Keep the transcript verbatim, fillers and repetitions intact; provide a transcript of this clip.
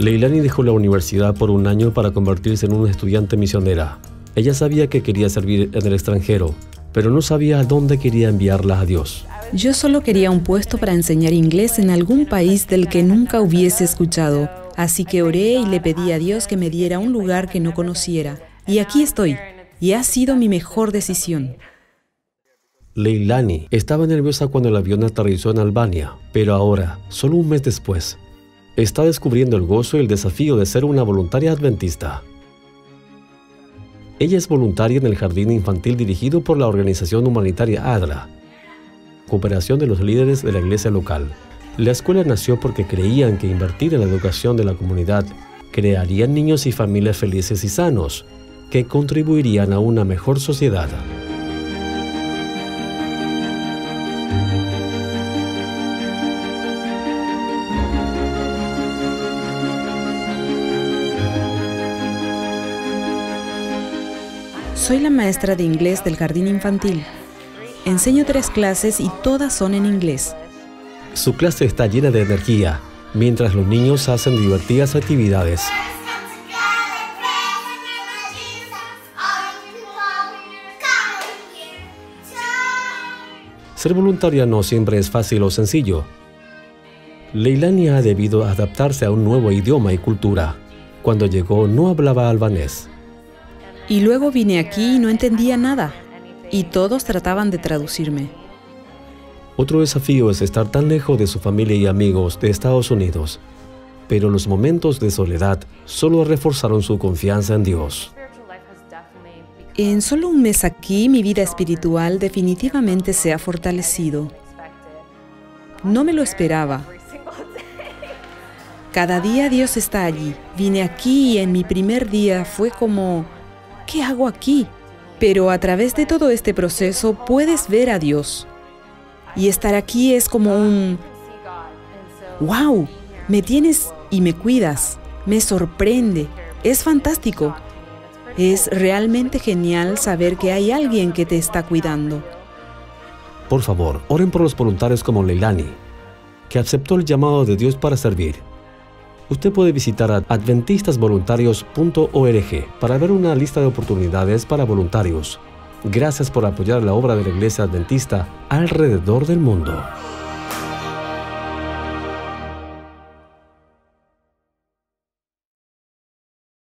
Leilani dejó la universidad por un año para convertirse en una estudiante misionera. Ella sabía que quería servir en el extranjero, pero no sabía a dónde quería enviarla a Dios. Yo solo quería un puesto para enseñar inglés en algún país del que nunca hubiese escuchado. Así que oré y le pedí a Dios que me diera un lugar que no conociera. Y aquí estoy. Y ha sido mi mejor decisión. Leilani estaba nerviosa cuando el avión aterrizó en Albania, pero ahora, solo un mes después, está descubriendo el gozo y el desafío de ser una voluntaria adventista. Ella es voluntaria en el jardín infantil dirigido por la organización humanitaria ADRA, Cooperación de los Líderes de la Iglesia Local. La escuela nació porque creían que invertir en la educación de la comunidad crearía niños y familias felices y sanos, que contribuirían a una mejor sociedad. Soy la maestra de inglés del jardín infantil. Enseño tres clases y todas son en inglés. Su clase está llena de energía, mientras los niños hacen divertidas actividades. Ser voluntaria no siempre es fácil o sencillo. Leilani ha debido adaptarse a un nuevo idioma y cultura. Cuando llegó no hablaba albanés. Y luego vine aquí y no entendía nada. Y todos trataban de traducirme. Otro desafío es estar tan lejos de su familia y amigos de Estados Unidos. Pero los momentos de soledad solo reforzaron su confianza en Dios. En solo un mes aquí, mi vida espiritual definitivamente se ha fortalecido. No me lo esperaba. Cada día Dios está allí. Vine aquí y en mi primer día fue como, ¿qué hago aquí? Pero a través de todo este proceso puedes ver a Dios. Y estar aquí es como un, ¡wow! Me tienes y me cuidas. Me sorprende. Es fantástico. Es realmente genial saber que hay alguien que te está cuidando. Por favor, oren por los voluntarios como Leilani, que aceptó el llamado de Dios para servir. Usted puede visitar adventistas voluntarios punto org para ver una lista de oportunidades para voluntarios. Gracias por apoyar la obra de la Iglesia Adventista alrededor del mundo.